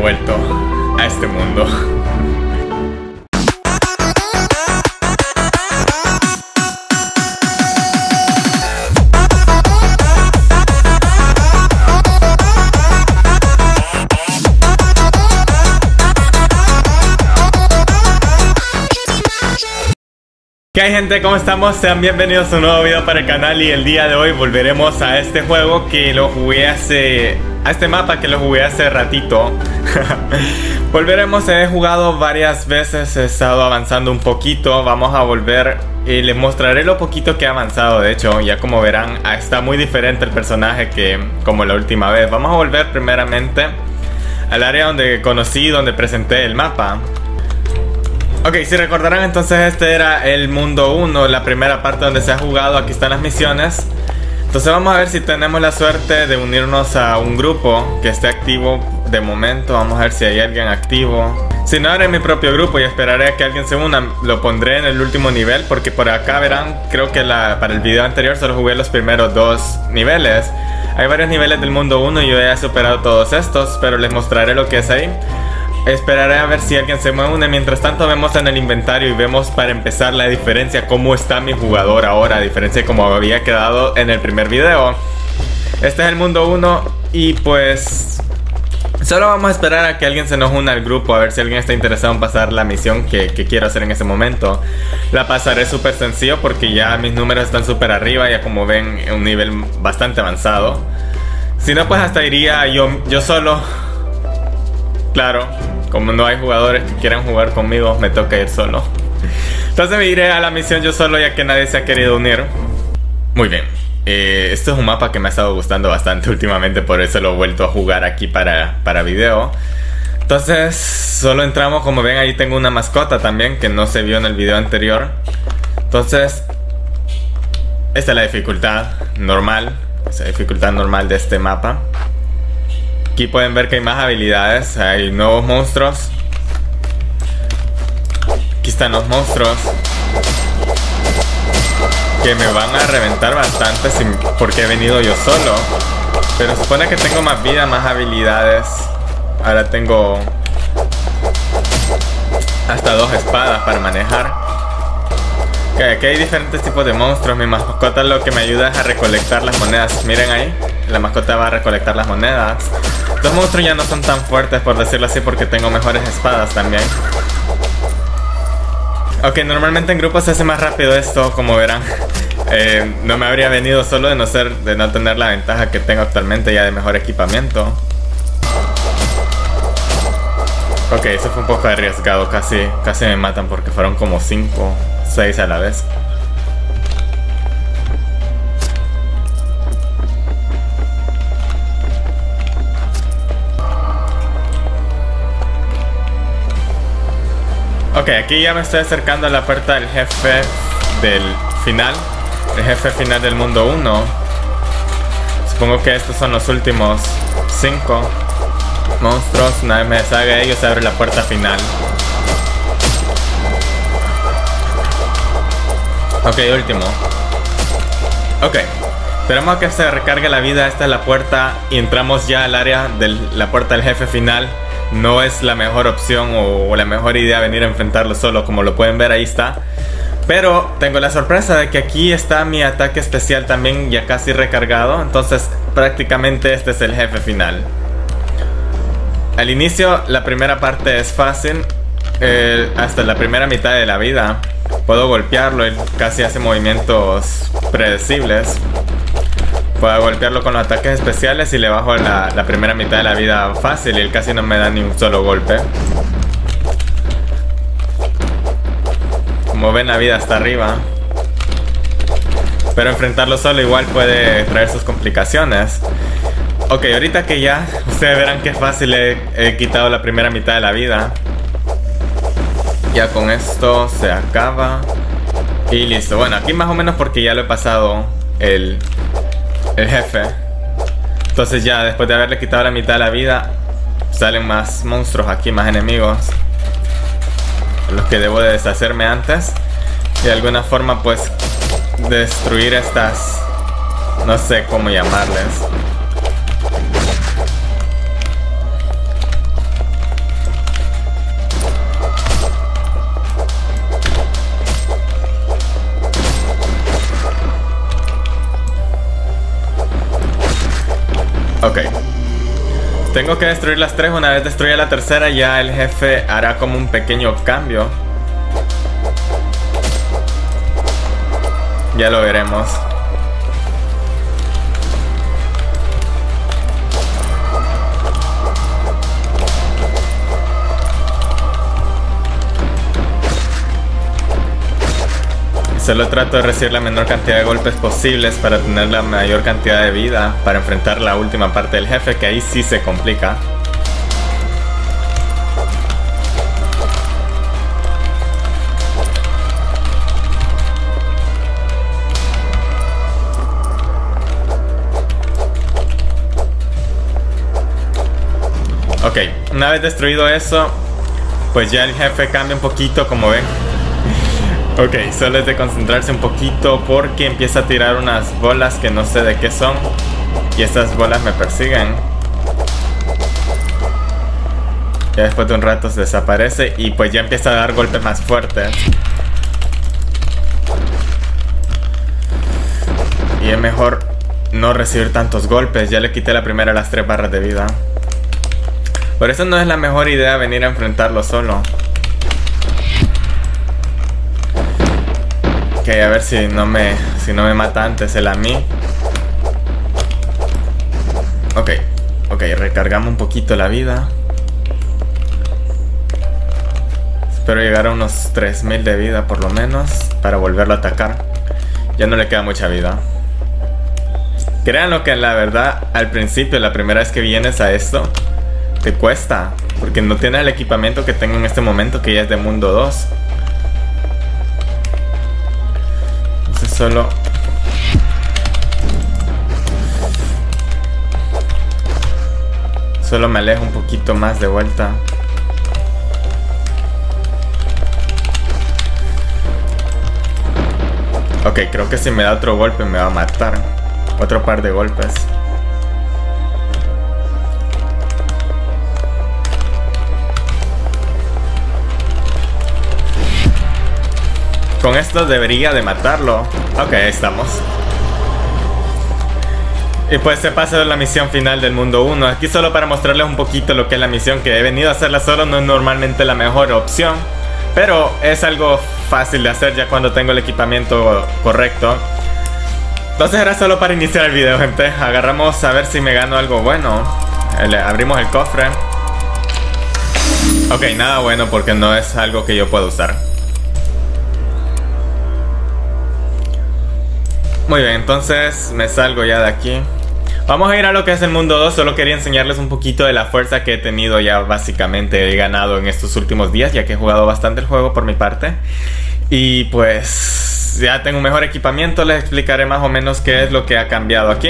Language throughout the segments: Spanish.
vuelto a este mundo. ¿Qué hay, gente? ¿Cómo estamos? Sean bienvenidos a un nuevo video para el canal. Y el día de hoy volveremos a este juego que lo jugué a este mapa que lo jugué hace ratito. Volveremos, he jugado varias veces, he estado avanzando un poquito. Vamos a volver y les mostraré lo poquito que he avanzado. De hecho, ya como verán, está muy diferente el personaje que como la última vez. Vamos a volver primeramente al área donde conocí, donde presenté el mapa. Ok, si recordarán, entonces este era el mundo 1, la primera parte donde se ha jugado. Aquí están las misiones. Entonces vamos a ver si tenemos la suerte de unirnos a un grupo que esté activo de momento. Vamos a ver si hay alguien activo. Si no, haré mi propio grupo y esperaré a que alguien se una. Lo pondré en el último nivel porque por acá verán, creo que para el video anterior solo jugué los primeros 2 niveles. Hay varios niveles del mundo 1 y yo ya he superado todos estos, pero les mostraré lo que es ahí. Esperaré a ver si alguien se me une. Mientras tanto vemos en el inventario y vemos para empezar la diferencia, cómo está mi jugador ahora, a diferencia de cómo había quedado en el primer video. Este es el mundo 1 y pues solo vamos a esperar a que alguien se nos una al grupo, a ver si alguien está interesado en pasar la misión que quiero hacer en ese momento. La pasaré súper sencillo porque ya mis números están súper arriba, ya como ven, un nivel bastante avanzado. Si no, pues hasta iría yo solo. Claro, como no hay jugadores que quieran jugar conmigo, me toca ir solo. Entonces me iré a la misión yo solo, ya que nadie se ha querido unir. Muy bien, esto es un mapa que me ha estado gustando bastante últimamente, por eso lo he vuelto a jugar aquí para video. Entonces solo entramos, como ven ahí tengo una mascota también que no se vio en el video anterior. Entonces esta es la dificultad normal, esa dificultad normal de este mapa. Aquí pueden ver que hay más habilidades, hay nuevos monstruos. Aquí están los monstruos que me van a reventar bastante porque he venido yo solo. Pero supone que tengo más vida, más habilidades. Ahora tengo hasta 2 espadas para manejar. Okay, aquí hay diferentes tipos de monstruos. Mi mascota lo que me ayuda es a recolectar las monedas. Miren ahí, la mascota va a recolectar las monedas. Los monstruos ya no son tan fuertes, por decirlo así, porque tengo mejores espadas también. Ok, normalmente en grupo se hace más rápido esto, como verán. No me habría venido solo de no tener la ventaja que tengo actualmente ya de mejor equipamiento. Ok, eso fue un poco arriesgado, casi me matan porque fueron como 5, 6 a la vez. Ok, aquí ya me estoy acercando a la puerta del jefe del final. El jefe final del mundo 1. Supongo que estos son los últimos 5 monstruos. Una vez me deshaga de ellos, se abre la puerta final. Ok, último. Ok, esperamos a que se recargue la vida. Esta es la puerta y entramos ya al área de la puerta del jefe final. No es la mejor opción o la mejor idea venir a enfrentarlo solo, como lo pueden ver, ahí está. Pero tengo la sorpresa de que aquí está mi ataque especial también ya casi recargado. Entonces prácticamente este es el jefe final. Al inicio la primera parte es fácil, hasta la primera mitad de la vida puedo golpearlo, él casi hace movimientos predecibles. Puedo golpearlo con los ataques especiales y le bajo la primera mitad de la vida fácil y él casi no me da ni un solo golpe. Como ven, la vida está arriba. Pero enfrentarlo solo igual puede traer sus complicaciones. Ok, ahorita que ya ustedes verán que fácil he quitado la primera mitad de la vida. Ya con esto se acaba. Y listo. Bueno, aquí más o menos porque ya lo he pasado el jefe. Entonces ya después de haberle quitado la mitad de la vida, salen más monstruos aquí, más enemigos, los que debo de deshacerme antes y de alguna forma pues destruir estas, no sé cómo llamarles. Ok. Tengo que destruir las tres. Una vez destruya la tercera, ya el jefe hará como un pequeño cambio. Ya lo veremos. Solo trato de recibir la menor cantidad de golpes posibles para tener la mayor cantidad de vida para enfrentar la última parte del jefe, que ahí sí se complica. Ok, una vez destruido eso, pues ya el jefe cambia un poquito, como ven. Ok, solo es de concentrarse un poquito porque empieza a tirar unas bolas que no sé de qué son. Y estas bolas me persiguen. Ya después de un rato se desaparece y pues ya empieza a dar golpes más fuertes. Y es mejor no recibir tantos golpes. Ya le quité la primera a las 3 barras de vida. Por eso no es la mejor idea venir a enfrentarlo solo. Ok, a ver si no me mata antes él a mí. Ok, recargamos un poquito la vida. Espero llegar a unos 3000 de vida por lo menos para volverlo a atacar. Ya no le queda mucha vida. Créanlo que la verdad, al principio, la primera vez que vienes a esto, te cuesta. Porque no tienes el equipamiento que tengo en este momento, que ya es de mundo 2. Solo me alejo un poquito más de vuelta. Ok, creo que si me da otro golpe me va a matar. Otro par de golpes. Con esto debería de matarlo. Ok, ahí estamos. Y pues se pasa la misión final del mundo 1. Aquí solo para mostrarles un poquito lo que es la misión, que he venido a hacerla solo. No es normalmente la mejor opción, pero es algo fácil de hacer ya cuando tengo el equipamiento correcto. Entonces era solo para iniciar el video, gente. Agarramos a ver si me gano algo bueno. Abrimos el cofre. Ok, nada bueno porque no es algo que yo pueda usar. Muy bien, entonces me salgo ya de aquí. Vamos a ir a lo que es el mundo 2. Solo quería enseñarles un poquito de la fuerza que he tenido ya. Básicamente he ganado en estos últimos días, ya que he jugado bastante el juego por mi parte. Y pues ya tengo un mejor equipamiento. Les explicaré más o menos qué es lo que ha cambiado aquí.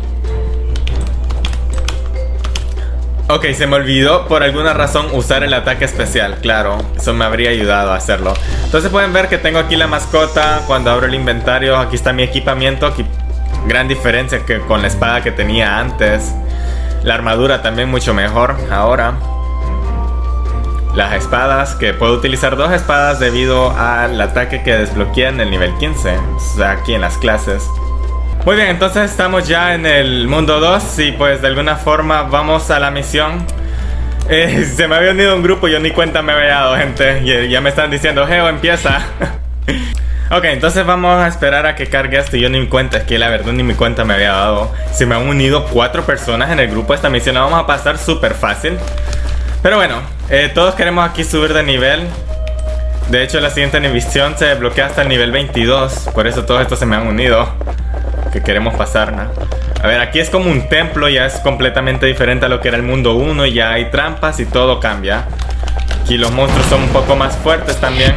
Ok, se me olvidó por alguna razón usar el ataque especial. Claro, eso me habría ayudado a hacerlo. Entonces pueden ver que tengo aquí la mascota. Cuando abro el inventario, aquí está mi equipamiento. Aquí, gran diferencia que con la espada que tenía antes. La armadura también mucho mejor ahora. Las espadas, que puedo utilizar 2 espadas debido al ataque que desbloqueé en el nivel 15. O sea, aquí en las clases. Muy bien, entonces estamos ya en el mundo 2 y pues de alguna forma vamos a la misión. Se me había unido un grupo, yo ni cuenta me había dado, gente. Y ya me están diciendo, Geo, empieza. Ok, entonces vamos a esperar a que cargue esto. Yo ni mi cuenta, es que la verdad ni mi cuenta me había dado. Se me han unido 4 personas en el grupo. Esta misión la vamos a pasar súper fácil. Pero bueno, todos queremos aquí subir de nivel. De hecho, la siguiente misión se desbloquea hasta el nivel 22. Por eso todos estos se me han unido. Que queremos pasar, ¿no? A ver, aquí es como un templo, ya es completamente diferente a lo que era el mundo 1. Ya hay trampas y todo cambia. Aquí los monstruos son un poco más fuertes también.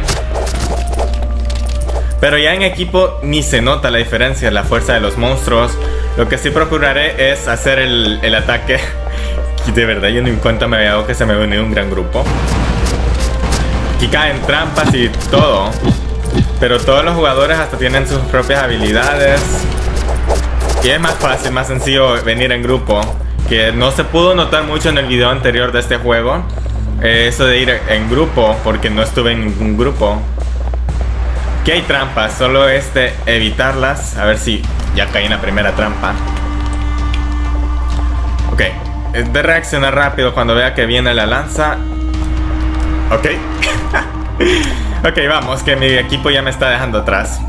Pero ya en equipo ni se nota la diferencia, la fuerza de los monstruos. Lo que sí procuraré es hacer el ataque. Y de verdad yo ni en cuenta me había dado que se me había unido un gran grupo. Aquí caen trampas y todo. Pero todos los jugadores hasta tienen sus propias habilidades. Y es más fácil, más sencillo venir en grupo. Que no se pudo notar mucho en el video anterior de este juego. Eso de ir en grupo, porque no estuve en ningún grupo. Aquí hay trampas, solo es de evitarlas. A ver si ya caí en la primera trampa. Ok, Ok, es de reaccionar rápido cuando vea que viene la lanza. Ok. Ok, vamos, que mi equipo ya me está dejando atrás.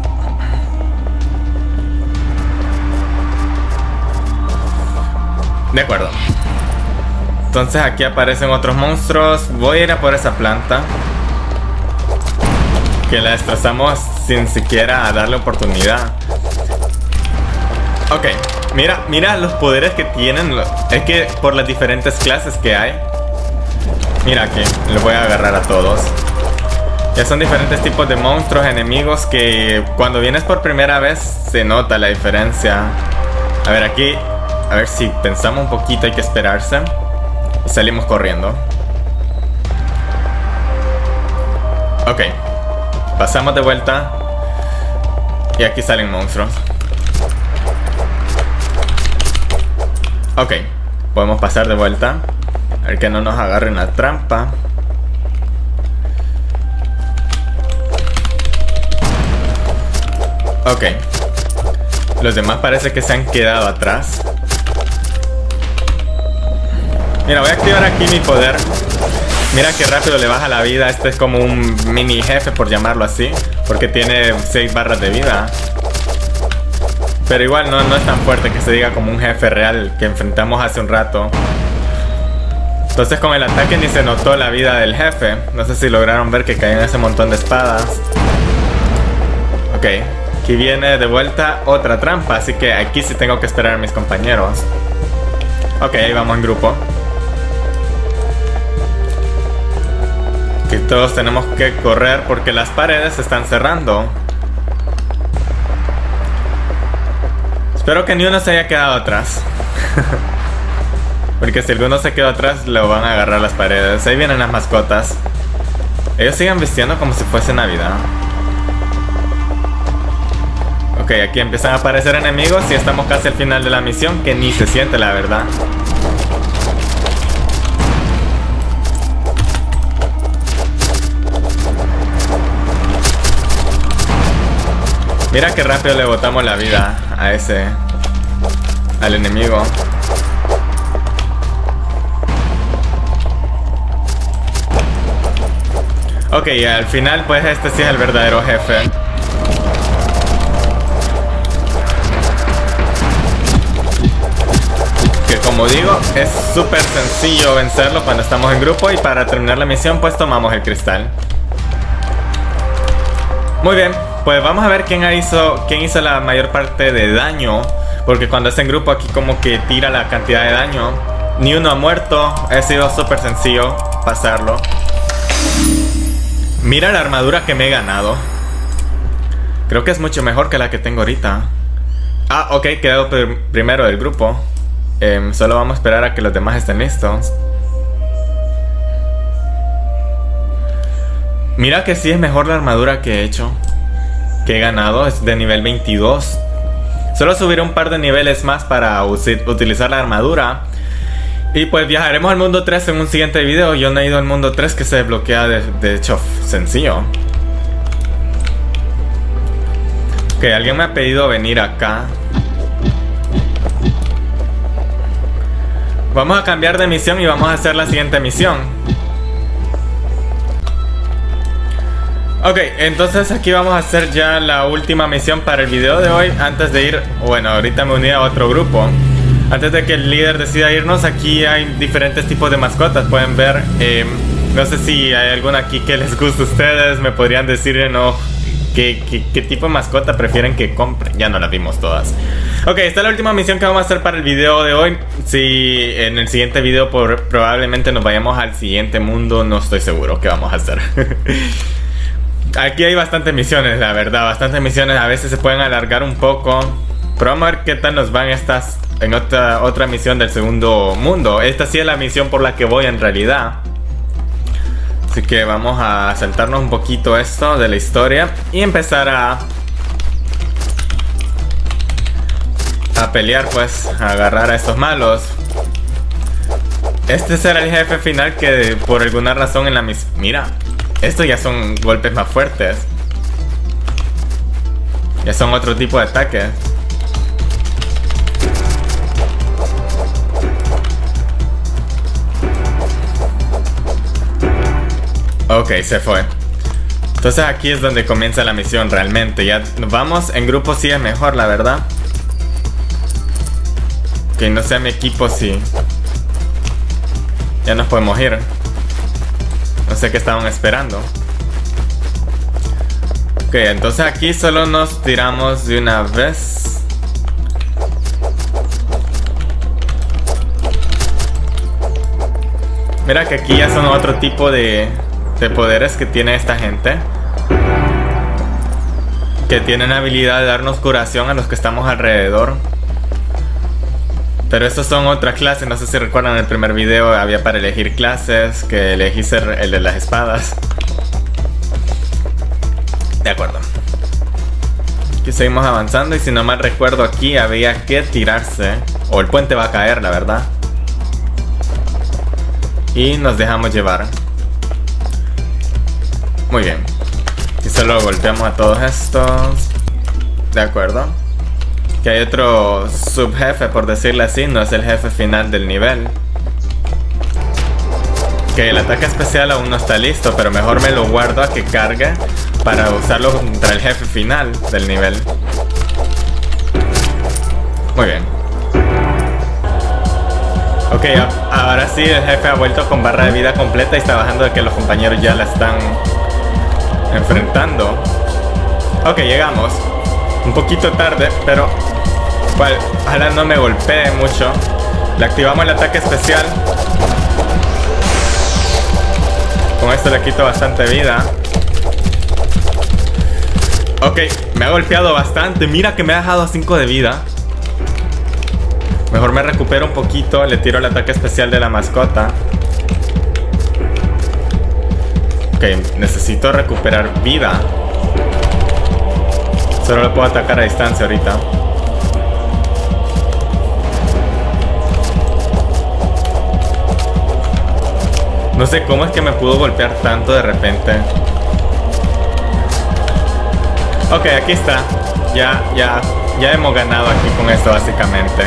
De acuerdo. Entonces aquí aparecen otros monstruos. Voy a ir a por esa planta, que la destrozamos sin siquiera darle oportunidad. Ok, mira los poderes que tienen. Es que por las diferentes clases que hay. Mira aquí, los voy a agarrar a todos. Ya son diferentes tipos de monstruos, enemigos, que cuando vienes por primera vez se nota la diferencia. A ver aquí, a ver si pensamos un poquito, hay que esperarse. Y salimos corriendo. Ok, pasamos de vuelta. Y aquí salen monstruos. Ok, podemos pasar de vuelta. A ver que no nos agarren la trampa. Ok. Los demás parece que se han quedado atrás. Mira, voy a activar aquí mi poder. Mira qué rápido le baja la vida. Este es como un mini jefe, por llamarlo así, porque tiene 6 barras de vida. Pero igual no es tan fuerte que se diga como un jefe real que enfrentamos hace un rato. Entonces con el ataque ni se notó la vida del jefe. No sé si lograron ver que caían ese montón de espadas. Ok, aquí viene de vuelta otra trampa, así que aquí sí tengo que esperar a mis compañeros. Ok, ahí vamos en grupo. Aquí todos tenemos que correr porque las paredes se están cerrando. Espero que ni uno se haya quedado atrás. Porque si alguno se quedó atrás, lo van a agarrar las paredes. Ahí vienen las mascotas. Ellos siguen vistiendo como si fuese Navidad. Ok, aquí empiezan a aparecer enemigos y estamos casi al final de la misión, que ni se siente, la verdad. Mira qué rápido le botamos la vida a ese... al enemigo. Ok, al final pues este sí es el verdadero jefe. Que como digo, es súper sencillo vencerlo cuando estamos en grupo. Y para terminar la misión pues tomamos el cristal. Muy bien, pues vamos a ver quién hizo la mayor parte de daño. Porque cuando es en grupo aquí como que tira la cantidad de daño. Ni uno ha muerto, ha sido súper sencillo pasarlo. Mira la armadura que me he ganado. Creo que es mucho mejor que la que tengo ahorita. Ah, ok, quedado primero del grupo. Solo vamos a esperar a que los demás estén listos. Mira que sí es mejor la armadura que he hecho, que he ganado, es de nivel 22. Solo subiré un par de niveles más para utilizar la armadura. Y pues viajaremos al mundo 3 en un siguiente video. Yo no he ido al mundo 3, que se desbloquea de hecho sencillo. Ok, alguien me ha pedido venir acá. Vamos a cambiar de misión y vamos a hacer la siguiente misión. Ok, entonces aquí vamos a hacer ya la última misión para el video de hoy. Antes de ir, bueno, ahorita me uní a otro grupo. Antes de que el líder decida irnos, aquí hay diferentes tipos de mascotas. Pueden ver, no sé si hay alguna aquí que les guste a ustedes. Me podrían decir, ¿no? ¿Qué tipo de mascota prefieren que compre? Ya no las vimos todas. Ok, esta es la última misión que vamos a hacer para el video de hoy. Si en el siguiente video probablemente nos vayamos al siguiente mundo, no estoy seguro qué vamos a hacer. Aquí hay bastantes misiones, la verdad. Bastantes misiones, a veces se pueden alargar un poco. Pero vamos a ver qué tal nos van estas en otra misión del segundo mundo. Esta sí es la misión por la que voy en realidad. Así que vamos a saltarnos un poquito esto de la historia y empezar a pelear, pues, a agarrar a estos malos. Este será el jefe final que por alguna razón en la misión... Mira, estos ya son golpes más fuertes. Ya son otro tipo de ataques. Ok, se fue. Entonces aquí es donde comienza la misión realmente. Ya nos vamos en grupo, sí es mejor, la verdad. Que no sea mi equipo, sí. Ya nos podemos ir. No sé qué estaban esperando. Ok, entonces aquí solo nos tiramos de una vez. Mira que aquí ya son otro tipo de poderes que tiene esta gente. Que tienen habilidad de darnos curación a los que estamos alrededor. Pero estos son otras clases. No sé si recuerdan, en el primer video había para elegir clases. Que elegí ser el de las espadas. De acuerdo. Aquí seguimos avanzando y si no mal recuerdo aquí había que tirarse. O el puente va a caer, la verdad. Y nos dejamos llevar. Muy bien. Y solo golpeamos a todos estos. De acuerdo. Que hay otro subjefe, por decirlo así. No es el jefe final del nivel. Que el ataque especial aún no está listo, pero mejor me lo guardo a que cargue para usarlo contra el jefe final del nivel. Muy bien. Ok, ahora sí el jefe ha vuelto con barra de vida completa y está bajando de que los compañeros ya la están enfrentando. Ok, llegamos. Un poquito tarde, pero ojalá no me golpee mucho. Le activamos el ataque especial. Con esto le quito bastante vida. Ok, me ha golpeado bastante. Mira que me ha dejado a 5 de vida. Mejor me recupero un poquito. Le tiro el ataque especial de la mascota. Ok, necesito recuperar vida. Solo lo puedo atacar a distancia ahorita. No sé cómo es que me pudo golpear tanto de repente. Ok, aquí está. Ya hemos ganado aquí con esto básicamente.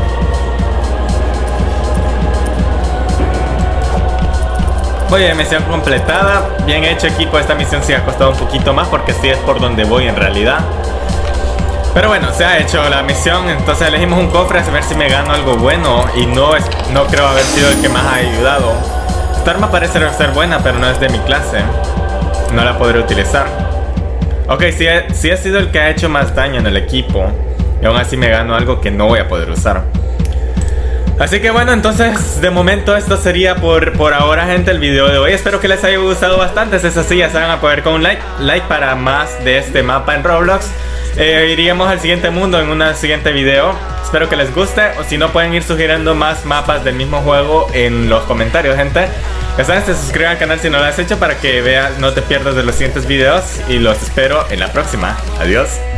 Muy bien, misión completada. Bien hecho, equipo. Esta misión sí ha costado un poquito más porque sí es por donde voy en realidad. Pero bueno, se ha hecho la misión. Entonces elegimos un cofre a ver si me gano algo bueno. Y no creo haber sido el que más ha ayudado. Esta arma parece ser buena, pero no es de mi clase. No la podré utilizar. Ok, sí ha sido el que ha hecho más daño en el equipo. Y aún así me gano algo que no voy a poder usar. Así que bueno, entonces de momento esto sería por ahora, gente, el video de hoy. Espero que les haya gustado bastante. Si es así, ya saben, apoyar con un like para más de este mapa en Roblox. Iríamos al siguiente mundo en un siguiente video. Espero que les guste. O si no, pueden ir sugiriendo más mapas del mismo juego en los comentarios, gente. Ya saben, se suscriban al canal si no lo has hecho para que no te pierdas de los siguientes videos. Y los espero en la próxima. Adiós.